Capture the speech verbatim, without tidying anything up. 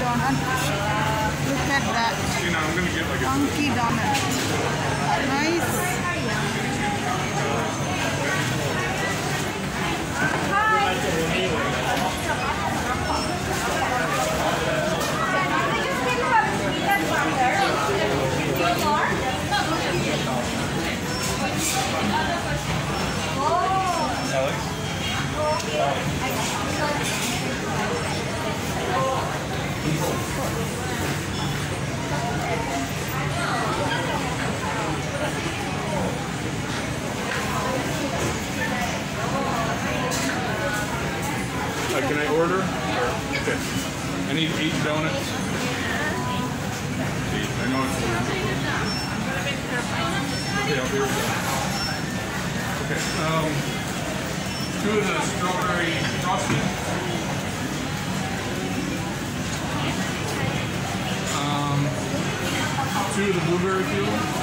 donut. Look at that. You know, I'm gonna get like a Funky donut. Nice. Uh, can I order? Okay. I need eight donuts. Eight. I know it's weird. Okay, I'll be right back. Okay. Um, two of the strawberry frosted. Um, two of the blueberry fuel.